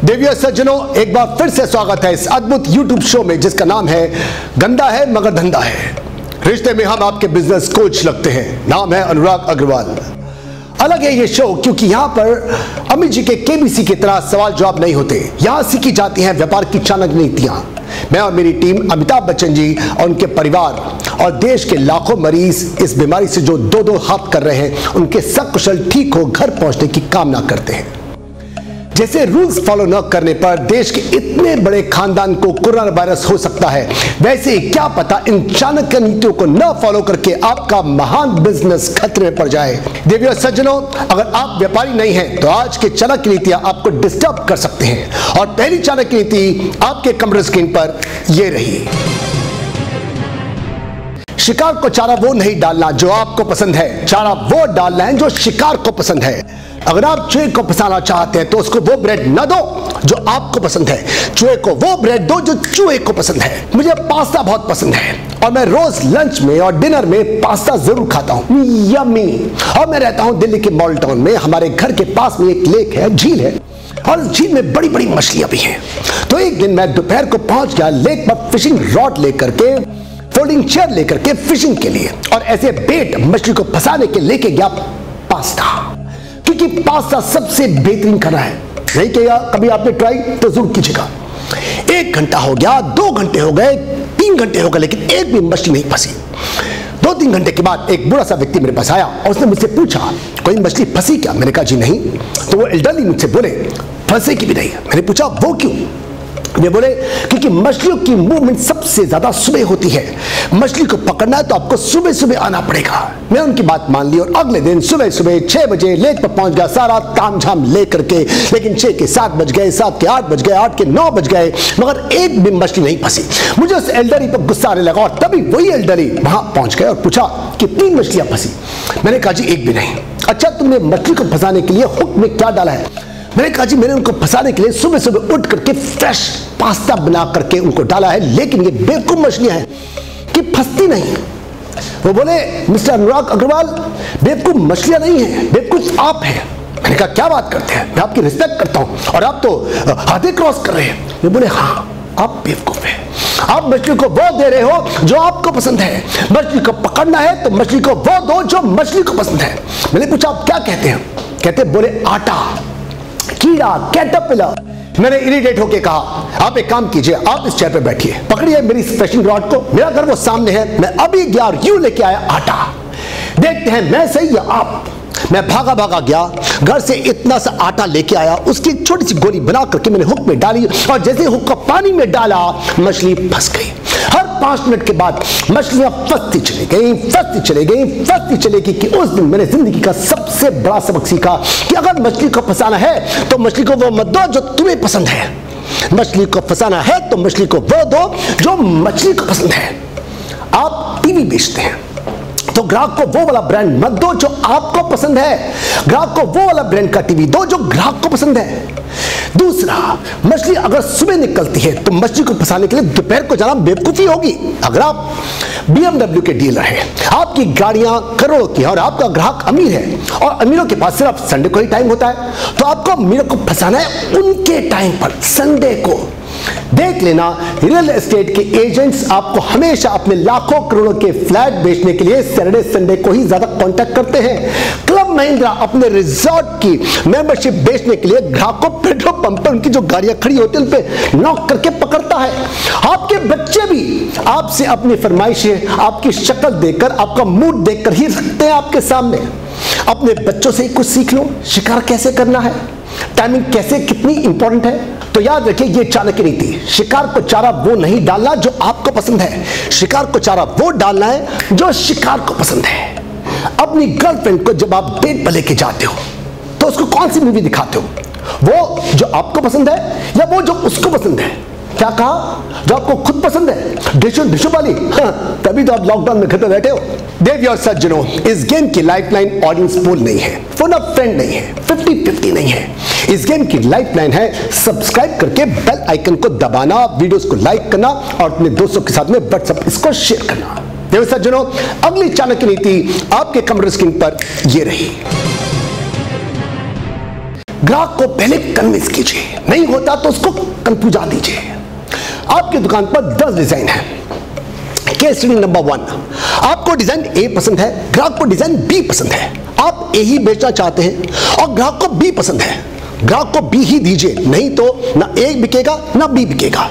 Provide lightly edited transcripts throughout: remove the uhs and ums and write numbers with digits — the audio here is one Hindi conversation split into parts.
देवियों सज्जनों, एक बार फिर से स्वागत है इस अद्भुत YouTube शो में जिसका नाम है गंदा है मगर धंधा है। रिश्ते में हम आपके बिजनेस कोच लगते हैं। नाम है अनुराग अग्रवाल। अलग है ये शो क्योंकि यहाँ पर अमित जी के KBC की तरह सवाल जवाब नहीं होते। यहाँ सीखी जाती हैं व्यापार की चाणक्य नीतियाँ। मैं और मेरी टीम अमिताभ बच्चन जी और उनके परिवार और देश के लाखों मरीज इस बीमारी से जो दो दो हाथ कर रहे हैं, उनके सकुशल ठीक हो घर पहुंचने की कामना करते हैं। जैसे रूल्स फॉलो न करने पर देश के इतने बड़े खानदान को कोरोना वायरस हो सकता है, वैसे ही क्या पता इन चाणक्य नीतियों को न फॉलो करके आपका महान बिजनेस खतरे में पड़ जाए। देवियों सज्जनों, अगर आप व्यापारी नहीं हैं तो आज के चाणक्य नीतियां आपको डिस्टर्ब कर सकते हैं। और पहली चाणक्य नीति आपके कंप्यूटर स्क्रीन पर ये रही। शिकार को चारा वो नहीं डालना जो आपको पसंद है, चारा वो डालना है जो शिकार को पसंद है। अगर आप चूहे को फंसाना चाहते हैं तो उसको वो ब्रेड न दो जो आपको पसंद है, चूहे को वो ब्रेड दो जो चूहे को पसंद है। मुझे पास्ता बहुत पसंद है और मैं रोज लंच में और डिनर में पास्ता जरूर खाता हूँ, यम्मी। और मैं रहता हूँ दिल्ली के मॉल टाउन में। हमारे घर के पास में एक लेक है, झील है, और इस झील में बड़ी बड़ी मछलियां भी हैं। तो एक दिन मैं दोपहर को पहुंच गया लेक पर फिशिंग रॉड लेकर के, फोल्डिंग चेयर लेकर के फिशिंग के लिए, और ऐसे बेट मछली को फंसाने के लेके गया पास्ता, क्योंकि पास्ता सबसे बेहतरीन खाना है। नहीं किया कभी आपने ट्राई तो जरूर कीजिएगा। 1 घंटा हो गया, 2 घंटे हो गए, 3 घंटे हो गए, लेकिन एक भी मछली नहीं फंसी। 2-3 घंटे के बाद एक बूढ़ा सा व्यक्ति मेरे पास आया और उसने मुझसे पूछा कोई मछली फंसी क्या? मैंने कहा जी नहीं। तो वो एल्डरली मुझसे बोले फंसे की भी नहीं। मैंने पूछा वो क्यों? वे बोले क्योंकि मछलियों की मूवमेंट सबसे ज्यादा सुबह होती है। मछली को पकड़ना है तो आपको सुबह सुबह आना पड़ेगा। मैं उनकी बात मान ली और अगले दिन सुबह सुबह 6 बजे लेक पर पहुंच गया, सारा तामझाम लेकर के। लेकिन 6 के 7 बज गए, 7 के 8 बज गए, 8 के 9 बज गए, मगर एक भी मछली नहीं फंसी। मुझे उस एल्डरी पर गुस्सा आने लगा और तभी वही एल्डरी वहां पहुंच गए और पूछा कि 3 मछलियां फंसी। मैंने कहा जी एक भी नहीं। अच्छा, तुमने मछली को फंसाने के लिए हुक में क्या डाला है? मैंने कहा जी मैंने उनको फंसाने के लिए सुबह सुबह उठ करके फ्रेश पास्ता बना करके उनको डाला है, लेकिन ये बेवकूफ मछलियां हैं कि फंसती नहीं। वो बोले मिस्टर अनुराग अग्रवाल, बेवकूफ मछलियां नहीं है, बेवकूफ आप हैं। मैंने कहा क्या बात करते हैं, मैं आपकी रिस्पेक्ट करता हूं और आप तो हाथे क्रॉस कर रहे हैं। वो बोले हाँ आप बेवकूफ हैं, आप मछली को वो दे रहे हो जो आपको पसंद है। मछली को पकड़ना है तो मछली को वो दो जो मछली को पसंद है। मैंने पूछा आप क्या कहते हैं? कहते बोले आटा, कीड़ा, कैटरपिलर। मैंने इरिटेट होके कहा आप एक काम कीजिए, आप इस चेयर पे बैठिए, पकड़िए मेरी फिशिंग रॉड को, मेरा घर वो सामने है, मैं अभी गया और यूं लेके आया आटा, देखते हैं मैं सही या आप। मैं भागा भागा गया, घर से इतना सा आटा लेके आया, उसकी एक छोटी सी गोली बना करके मैंने हुक में डाली और जैसे हुक को पानी में डाला मछली फंस गई। हर 5 मिनट के बाद मछलियां फंसती चली गई, फंसती चली गई, फंसती चलेगी। कि उस दिन मैंने जिंदगी का सबसे बड़ा सबक सीखा कि अगर मछली को फंसाना है तो मछली को वो मत दो जो तुम्हें पसंद है। मछली को फंसाना है तो मछली को वो दो जो मछली को पसंद है। आप टीवी बेचते हैं तो ग्राहक को वो वाला ब्रांड मत दो जो आपको पसंद है, ग्राहक को वो वाला ब्रांड का टीवी दो जो ग्राहक को पसंद है। दूसरा, मछली अगर सुबह निकलती है तो मछली को फंसाने के लिए दोपहर को जाना बेवकूफी होगी। अगर आप BMW के डीलर हैं, आपकी गाड़ियां करोड़ों की है और आपका ग्राहक अमीर है और अमीरों के पास सिर्फ संडे को ही टाइम होता है, तो आपको अमीरों को फंसाना है उनके टाइम पर, संडे को। देख लेना, रियल एस्टेट के एजेंट्स आपको हमेशा अपने लाखों करोड़ों के फ्लैट बेचने के लिए सैटरडे संडे को ही ज्यादा कांटेक्ट करते हैं। क्लब महिंद्रा अपने रिजॉर्ट की मेंबरशिप बेचने के लिए ग्राहकों पेट्रोल पंप पर उनकी जो गाड़ियां खड़ी होती है उन पे नॉक करके पकड़ता है। आपके बच्चे भी आपसे अपनी फरमाइशें आपकी शक्ल देखकर, आपका मूड देखकर ही रखते हैं आपके सामने। अपने बच्चों से कुछ सीख लो, शिकार कैसे करना है, टाइमिंग कैसे कितनी इंपॉर्टेंट है। तो याद रखिए ये चाणक्य नीति, शिकार को चारा वो नहीं डालना जो आपको पसंद है, शिकार को चारा वो डालना है जो शिकार को पसंद है। अपनी गर्लफ्रेंड को जब आप डेट पर लेके जाते हो तो उसको कौन सी मूवी दिखाते हो? वो जो आपको पसंद है या वो जो उसको पसंद है? क्या कहा? जो आपको खुद पसंद है, डिशो डिशो वाली। हाँ, तभी तो आप लॉकडाउन में घर पे बैठे हो। देवियों और सज्जनों, इस गेम की लाइफलाइन ऑडियंस पोल नहीं है, फोन अ फ्रेंड नहीं है, 50-50 नहीं है। इस गेम की लाइफलाइन है सब्सक्राइब करके बेल आइकन को दबाना, वीडियोस को लाइक करना और अपने दोस्तों के साथ में व्हाट्सएप इसको शेयर करना। देवियों सज्जनों, अगली चाणक्य नीति आपके कंप्यूटर स्क्रीन पर ये रही। ग्राहक को पहले कन्विंस कीजिए, नहीं होता तो उसको कंफ्यूजा दीजिए। आपकी दुकान पर 10 डिजाइन है। केस स्टडी नंबर 1, आपको डिजाइन ए पसंद है, ग्राहक को डिजाइन बी पसंद है। आप ए ही बेचना चाहते हैं और ग्राहक को बी पसंद है, ग्राहक को बी ही दीजिए, नहीं तो ना ए बिकेगा ना बी बिकेगा।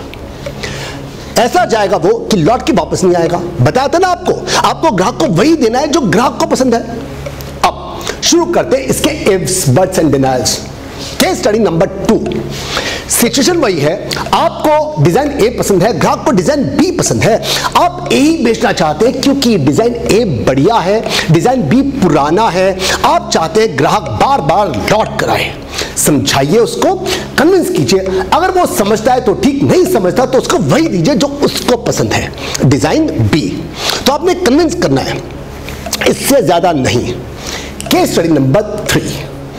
ऐसा जाएगा वो कि लौट के वापस नहीं आएगा। बताया था ना आपको ग्राहक को वही देना है जो ग्राहक को पसंद है। अब शुरू करते हैं इसके ifs, buts and denials. Case study number 2, situation वही है, आपको डिजाइन ए पसंद है, ग्राहक को डिजाइन बी पसंद है। आप ए ही बेचना चाहते हैं क्योंकि डिजाइन ए बढ़िया है, डिजाइन बी पुराना है। आप चाहते हैं ग्राहक बार बार लौट कर आए। समझाइए उसको, कन्विंस कीजिए। अगर वो समझता है तो ठीक, नहीं समझता तो उसको वही दीजिए जो उसको पसंद है, डिजाइन बी। तो आपने कन्विंस करना है, इससे ज्यादा नहीं। केस स्टडी नंबर 3,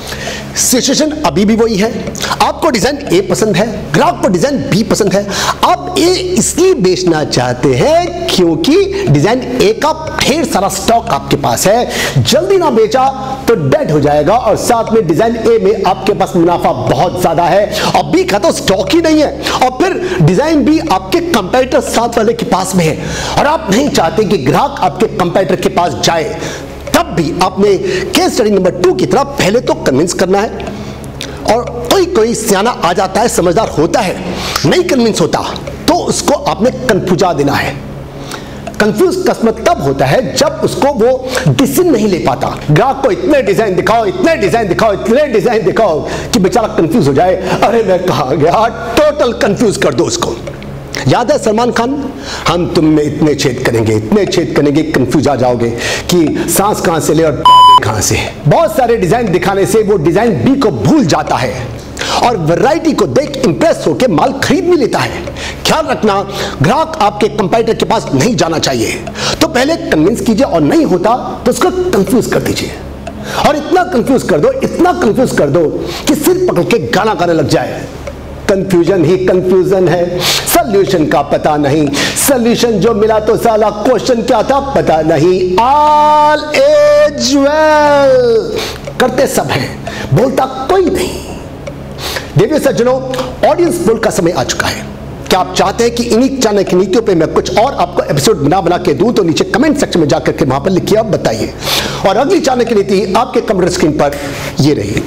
सिचुएशन अभी भी वही है, आपको डिजाइन ए पसंद है, ग्राहक को डिजाइन बी पसंद है। आप ए इसलिए बेचना चाहते हैं क्योंकि डिजाइन ए का ढेर सारा स्टॉक आपके पास है, जल्दी ना बेचा तो डेड हो जाएगा, और साथ में डिजाइन ए में आपके पास मुनाफा बहुत ज्यादा है और बी का तो स्टॉक ही नहीं है, और फिर डिजाइन बी आपके कंपेटिटर साथ वाले के पास में है और आप नहीं चाहते कि ग्राहक आपके कंपेटिटर के पास जाए। तब भी आपने केस स्टडी नंबर 2 की तरह पहले तो कन्विंस करना है। और कोई सियाना आ जाता है, समझदार होता है, नहीं कन्विंस होता तो उसको आपने कंफ्यूजा देना है। कंफ्यूज कस्टमर तब होता है जब उसको वो डिसीजन नहीं ले पाता। ग्राहक को इतने डिजाइन दिखाओ, इतने डिजाइन दिखाओ, इतने डिजाइन दिखाओ कि बेचारा कंफ्यूज हो जाए, अरे मैं कहां गया, टोटल कंफ्यूज कर दो उसको। याद है सलमान खान, हम तुम में इतने छेद करेंगे, इतने छेद करेंगे, कंफ्यूज आ जाओगे कि सांस कहां से ले और कहां से। बहुत सारे डिजाइन दिखाने से वो डिजाइन बी को भूल जाता है और वैरायटी को देख इंप्रेस होकर माल खरीद भी लेता है। ख्याल रखना, ग्राहक आपके कंपेटिटर के पास नहीं जाना चाहिए। तो पहले कन्विंस कीजिए और नहीं होता तो उसको कंफ्यूज कर दीजिए, और इतना कंफ्यूज कर दो, इतना कंफ्यूज कर दो कि सिर पकड़ के गाना गाने लग जाए। कंफ्यूजन ही कंफ्यूजन है, सॉल्यूशन का पता नहीं, सॉल्यूशन जो मिला तो साला क्वेश्चन क्या था पता नहीं। ऑल इज वेल, करते सब हैं, बोलता कोई नहीं। देवियों सज्जनों, ऑडियंस पोल का समय आ चुका है। क्या आप चाहते हैं कि इन्हीं चाणक्य नीतियों पे मैं कुछ और आपको एपिसोड बना के दूं? तो नीचे कमेंट सेक्शन में जाकर के वहां पर लिखिए, आप बताइए। और अगली चाणक्य नीति आपके कंप्यूटर स्क्रीन पर ये रही।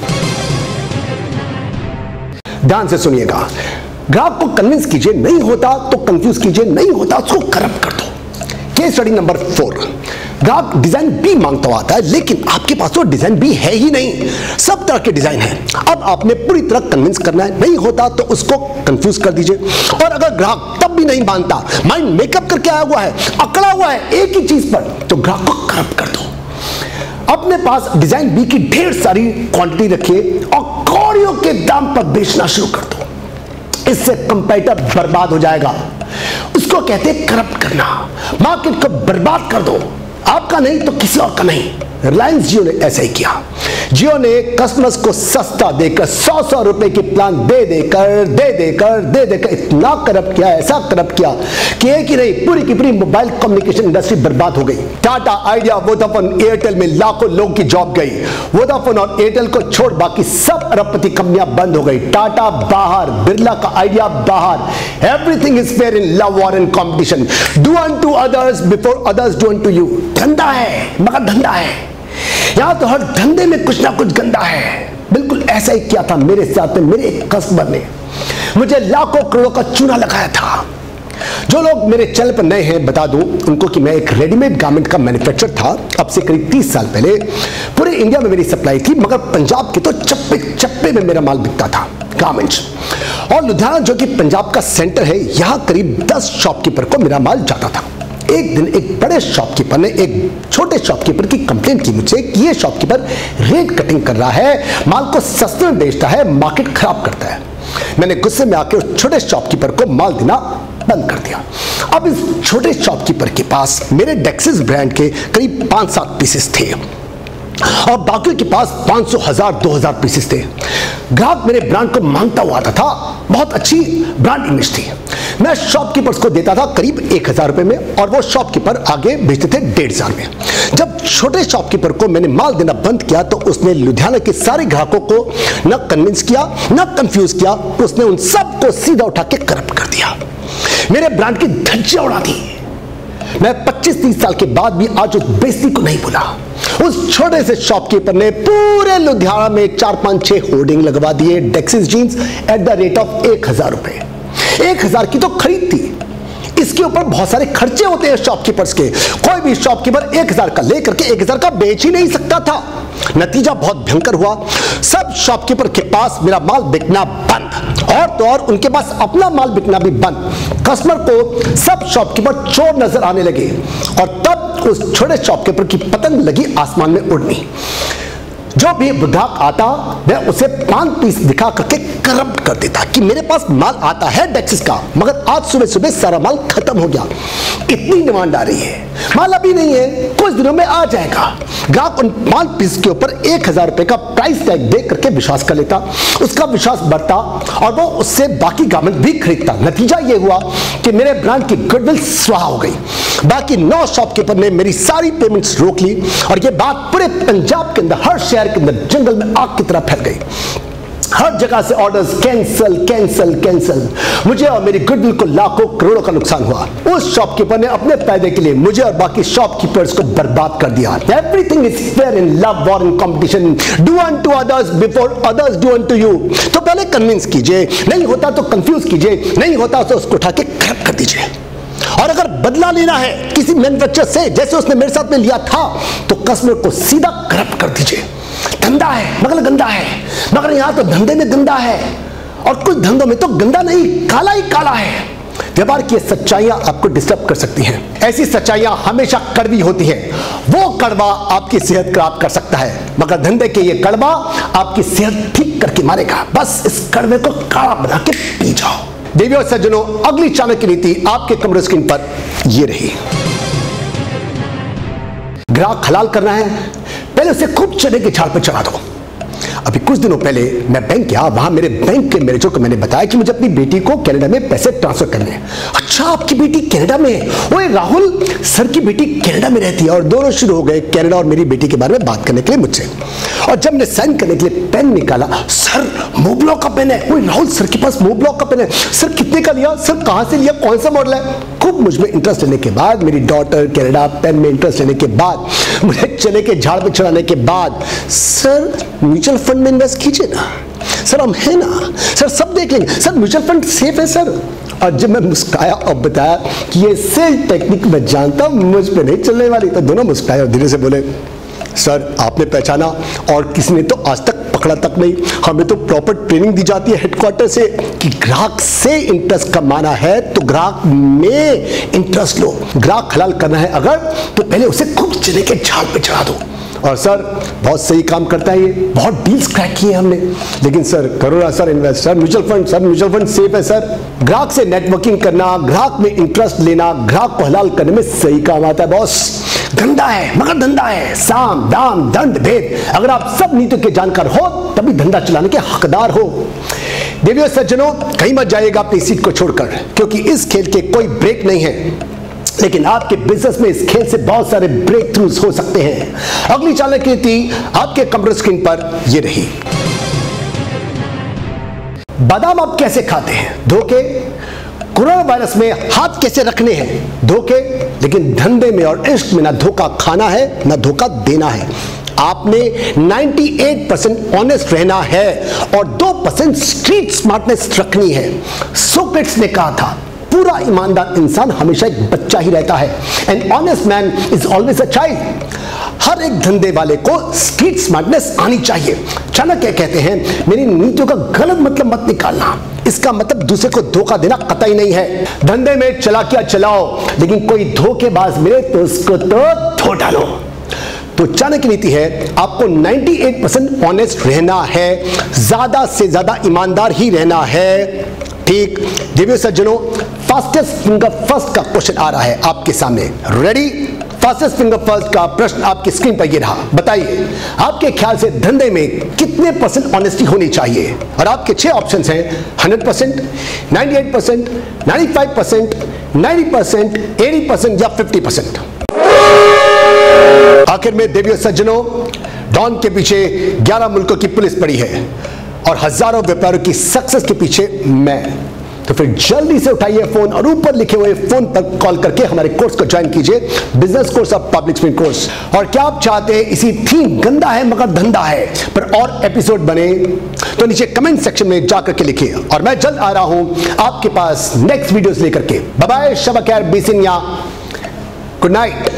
ध्यान से सुनिएगा, ग्राहक को कन्विंस कीजिए, नहीं होता तो कंफ्यूज कीजिए, नहीं होता उसको करप्ट कर दो। केस स्टडी नंबर 4, ग्राहक डिजाइन बी मांगता हुआ आता है, लेकिन आपके पास तो डिजाइन बी है ही नहीं, सब तरह के डिजाइन है। अब आपने पूरी तरह कन्विंस करना है, नहीं होता तो उसको कंफ्यूज कर दीजिए। और अगर ग्राहक तब भी नहीं मानता, माइंड मेकअप करके आया हुआ है, अकड़ा हुआ है एक ही चीज पर, तो ग्राहक को करप्ट कर दो। अपने पास डिजाइन बी की ढेर सारी क्वांटिटी रखिए और कौड़ियों के दाम पर बेचना शुरू कर दो। इससे कंपेटिटर बर्बाद हो जाएगा। उसको कहते हैं करप्ट करना। मार्केट को बर्बाद कर दो, आपका नहीं तो किसी और का नहीं। रिलायंस जियो ने ऐसा ही किया। जियो ने कस्टमर्स को सस्ता देकर 100-100 रुपए की प्लान दे देकर इतना करप्ट किया, ऐसा करप्ट किया कि एक ही नहीं, पूरी की पूरी मोबाइल कम्युनिकेशन इंडस्ट्री बर्बाद हो गई। टाटा, आइडिया, वोडाफोन, एयरटेल में लाखों लोगों की जॉब गई। वोडाफोन और एयरटेल को छोड़ बाकी सब अरबपति कंपनियां बंद हो गई। टाटा बाहर, बिरला का आइडिया बाहर। Everything is fair in love war and competition. Do unto others before others do unto you. धंधा है मगर धंधा है, यहां तो हर धंधे में कुछ ना कुछ गंदा है। बिल्कुल ऐसा ही किया था मेरे साथ में। मेरे एक कस्टमर ने मुझे लाखों करोड़ों का चूना लगाया था। जो लोग मेरे चैनल पर नए हैं, बता दूं उनको कि मैं एक रेडीमेड गारमेंट का मैन्युफैक्चरर था। अब से करीब 30 साल पहले पूरे इंडिया में मेरी सप्लाई थी, मगर पंजाब के तो चप्पे चप्पे में मेरा माल बिकता था, गारमेंट्स। और लुधियाना जो कि पंजाब का सेंटर है, यहां करीब 10 शॉपकीपर को मेरा माल जाता था। एक दिन एक बड़े शॉपकीपर ने एक छोटे शॉपकीपर की कंप्लेंट की मुझसे कि ये शॉपकीपर रेट कटिंग कर रहा है, माल को सस्ते में बेचता है, मार्केट खराब करता है। मैंने गुस्से में आकर उस छोटे शॉपकीपर को माल देना बंद कर दिया। अब इस छोटे शॉपकीपर के पास मेरे डेक्सिस ब्रांड के करीब 5-7 पीसेस थे और बाकी के पास 500, 1000, 2000 पीसेस थे। ग्राहक मेरे ब्रांड को मांगता हुआ आता था, बहुत अच्छी ब्रांड इमेज थी। मैं शॉपकीपर्स को देता था करीब 1000 रुपए में और वो शॉपकीपर आगे बेचते थे 1500 में। जब छोटे शॉपकीपर को मैंने माल देना बंद किया तो उसने लुधियाना के सारे ग्राहकों को न कन्विंस किया न कंफ्यूज किया, उसने उन सबको सीधा उठा के करप्ट कर दिया, मेरे ब्रांड की धज्जियां उड़ा दी। मैं 25-30 साल के बाद भी आज उस बेइज्जती को नहीं भूला। उस छोटे से शॉपकीपर ने पूरे लुधियाना में 4-5-6 होर्डिंग लगवा दिए, डेक्सिस jeans at the rate of 1000 रुपए। 1000 की तो खरीद थी, इसके ऊपर बहुत सारे खर्चे होते हैं शॉपकीपर्स के। कोई भी शॉपकीपर 1000 का लेकर के 1000 का बेच ही नहीं सकता था। नतीजा बहुत भयंकर हुआ, सब शॉपकीपर के पास मेरा माल बिकना बंद, और तो और उनके पास अपना माल बिकना भी बंद। कस्टमर को सब शॉपकीपर चोर नजर आने लगे, और तब उस छोटे शॉपकीपर की पतंग लगी आसमान में उड़नी। जो भी ग्राहक आता वह उसे 5 पीस दिखा करके करप्ट कर देता कि मेरे पास माल आता है डेक्सिस का, मगर आज सुबह सुबह सारा माल खत्म हो गया, इतनी डिमांड आ रही है, माल अभी नहीं है, कुछ दिनों में आ जाएगा। ग्राहक उन 5 पीस के ऊपर 1000 रुपए का प्राइस टैग दे करके विश्वास कर लेता, उसका विश्वास बढ़ता और वो उससे बाकी गारमेंट भी खरीदता। नतीजा ये हुआ कि मेरे ब्रांड की गुडविल स्वाहा हो गई। बाकी 9 शॉपकीपर ने मेरी सारी पेमेंट्स रोक ली, और ये बात पूरे पंजाब के अंदर, हर शहर के अंदर जंगल में आग की तरह फैल गई। हर जगह से ऑर्डर्स कैंसिल कैंसिल कैंसिल। मुझे और मेरी गुडविल को लाखों करोड़ों का नुकसान हुआ। उस शॉपकीपर ने अपने फायदे के लिए मुझे और बाकी शॉपकीपर्स को बर्बाद कर दिया। Everything is fair in love और in competition, do unto others before others do unto you. तो पहले कन्विंस कीजिए, नहीं होता तो कंफ्यूज कीजिए, नहीं होता तो उसको उठा के करप्ट कर दीजिए। और अगर बदला लेना है किसी मैन्युफैक्चरर से, जैसे उसने मेरे साथ में लिया था, तो कस्टमर को सीधा करप्ट कर दीजिए। धंधा है मगर गंदा है, मगर यहां तो धंधे में गंदा है, और कुछ धंधों में तो गंदा नहीं, काला ही काला है। व्यापार की सच्चाइयां आपको डिस्टर्ब कर सकती हैं। ऐसी सच्चाइयां हमेशा कड़वी होती हैं। वो कड़वा आपकी सेहत खराब कर सकता है, मगर धंधे के ये कड़वा आपकी सेहत ठीक करके मारेगा। बस इस कड़वे को काढ़ा बना के पी जाओ। देवियों और सज्जनों, अगली चाणक्य नीति आपके कंप्यूटर स्क्रीन पर ये रही। ग्राहक हलाल करना है, पहले उसे खूब चने के झाड़ पर चढ़ा दो। अभी कुछ दिनों पहले मैं बैंक गया, वहां मेरे बैंक के मैनेजर को मैंने बताया कि मुझे अपनी बेटी को कनाडा में पैसे ट्रांसफर करने हैं। अच्छा, आपकी बेटी कनाडा में है? ओए राहुल, सर की बेटी कनाडा में रहती है। और दोनों शुरू हो गए कनाडा और मेरी बेटी के बारे में बात करने के लिए मुझसे। और जब मैंने साइन करने के लिए पेन निकाला, सर मोब्लॉक का पेन है। ओए राहुल, सर के पास मोब्लॉक का पेन है। सर कितने का लिया? सर कहां से लिया? कौन सा मॉडल है? खूब मुझ में इंटरेस्ट लेने के बाद, मेरी डॉटर कनाडा पेन में इंटरेस्ट लेने के बाद, मुझे चने के झाड़ पर चढ़ाने के बाद, सर म्यूचुअल फंड में इन्वेस्ट कीजिए ना। सर हम है ना, सर सब देख लेंगे। सर म्यूचुअल फंड सेफ है सर। और जब मैं मुस्काया और बताया कि ये सेल टेक्निक मैं जानता हूं, मुझ पे नहीं चलने वाली, तो दोनों मुस्काए और धीरे से बोले, सर आपने पहचाना और किसी ने तो आज तक पकड़ा तक नहीं। हमें तो प्रॉपर ट्रेनिंग दी जाती है हेडक्वार्टर से कि ग्राहक से इंटरेस्ट कमाना है तो ग्राहक में इंटरेस्ट लो। ग्राहक हलाल करना है अगर, तो पहले उसे खूब चने के झाड़ पे चढ़ा दो। और सर बहुत सही काम करता है, ये बहुत डील्स क्रैक किए हमने। लेकिन सर करो ना sir invest, sir mutual fund, sir mutual fund safe है सर। ग्राहक से नेटवर्किंग करना, ग्राहक में इंटरेस्ट लेना, ग्राहक को हलाल करने में सही काम आता है बॉस। धंधा है मगर धंधा है, साम दाम दंड भेद। अगर आप सब नीतियों के जानकार हो तभी धंधा चलाने के हकदार हो। देवियों सज्जनों, कहीं मत जाइएगा अपनी सीट को छोड़कर, क्योंकि इस खेल के कोई ब्रेक नहीं है। लेकिन आपके बिजनेस में इस खेल से बहुत सारे ब्रेक थ्रूज हो सकते हैं। अगली चाणक्य नीति आपके कंप्यूटर स्क्रीन पर यह रही। बादाम आप कैसे खाते हैं? धोखे। कोरोना वायरस में हाथ कैसे रखने हैं? धोखे। लेकिन धंधे में और इश्क में ना धोखा खाना है ना धोखा देना है। आपने 98% ऑनेस्ट रहना है और 2% स्ट्रीट स्मार्टनेस रखनी है। सोक्रेटिस ने कहा था, पूरा ईमानदार इंसान हमेशा एक बच्चा ही रहता है। An honest man is always a child. हर एक धंधे वाले को स्ट्रीट स्मार्टनेस आनी चाहिए। चाणक्य कहते हैं, मेरी नीतियों का गलत मतलब मत निकालना। इसका मतलब दूसरे को धोखा देना कतई नहीं है। धंधे में चालाकियां चलाओ, लेकिन कोई धोखेबाज मिले तो उसको तो धो डालो। तो चाणक्य नीति है, आपको 98% ऑनेस्ट रहना है, ज्यादा से ज्यादा ईमानदार ही रहना है। ठीक। देवियों सज्जनों, फास्टेस्ट फिंगर फर्स्ट का क्वेश्चन आ रहा है आपके सामने। रेडी? फास्टेस्ट फिंगर फर्स्ट का प्रश्न आपकी स्क्रीन पर ये रहा। बताइए, आपके ख्याल से धंधे में कितने % ऑनेस्टी होनी चाहिए? और आपके 6 ऑप्शंस हैं, 100%, 98%, 95%, 90%, 80% या 50%। आखिर में देवियों सज्जनों, डॉन के पीछे 11 मुल्कों की पुलिस पड़ी है और हजारों व्यापारियों की सक्सेस के पीछे मैं। तो फिर जल्दी से उठाइए फोन और ऊपर लिखे हुए फोन पर कॉल करके हमारे कोर्स को ज्वाइन कीजिए, business course of public speaking course. और क्या आप चाहते हैं इसी थीम गंदा है मगर धंधा है पर और एपिसोड बने, तो नीचे कमेंट सेक्शन में जाकर के लिखिए और मैं जल्द आ रहा हूं आपके पास नेक्स्ट वीडियोस लेकर के। बाय बाय, शब खैर, बिसिनिया, गुड नाइट।